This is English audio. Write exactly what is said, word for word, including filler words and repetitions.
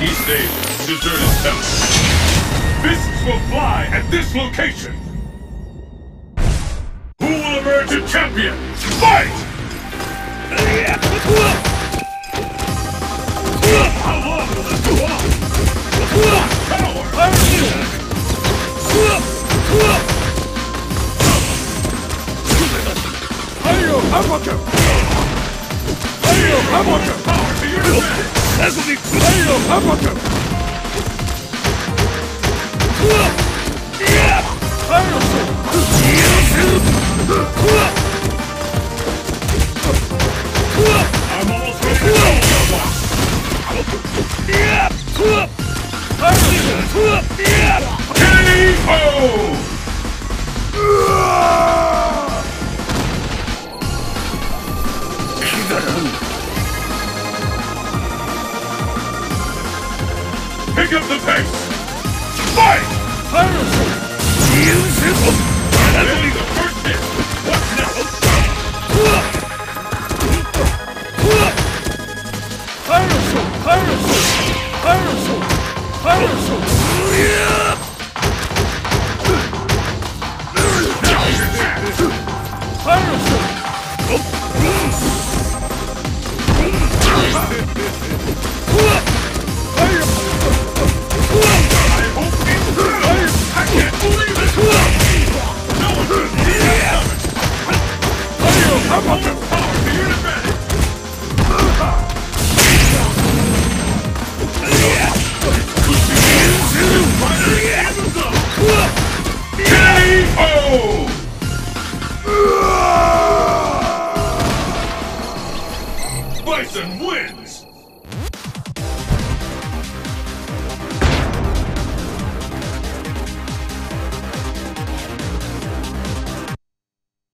He stayed to desert his temple. Fists will fly at this location. Who will emerge a champion? Fight! How long will this go on? Power! Hayo Hamaka! Hayo Hamaka! Power to your defense! Hayo Hamaka! Hayo I'm almost ready to go! K O! Pick up the pace! Fight! Ready the first hit! What's next? Parasol! Parasol! Parasol! Parasol! Now's your chance! Parasol!